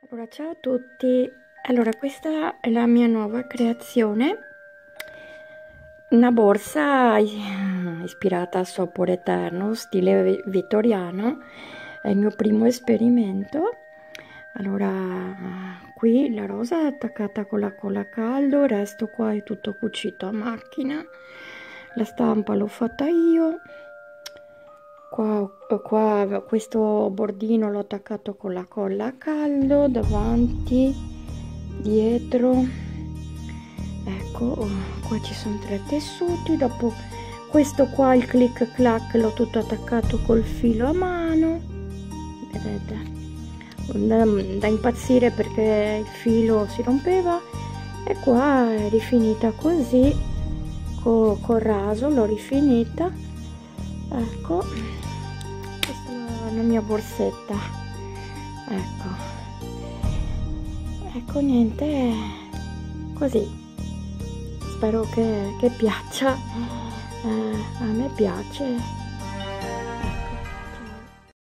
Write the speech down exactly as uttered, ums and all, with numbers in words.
Allora, ciao a tutti. Allora, questa è la mia nuova creazione, una borsa eh, ispirata al Sopor Eterno, stile vi- vittoriano. È il mio primo esperimento. Allora, qui la rosa è attaccata con la colla a caldo, il resto qua è tutto cucito a macchina. La stampa l'ho fatta io. Qua, qua questo bordino l'ho attaccato con la colla a caldo, davanti, dietro. Ecco, qua ci sono tre tessuti. Dopo questo qua, il click clack, l'ho tutto attaccato col filo a mano. Vedete? Da, da impazzire perché il filo si rompeva. E qua è rifinita così, co, col raso l'ho rifinita. Ecco, questa è la mia borsetta. Ecco, ecco, niente, così. Spero che, che piaccia. Eh, a me piace.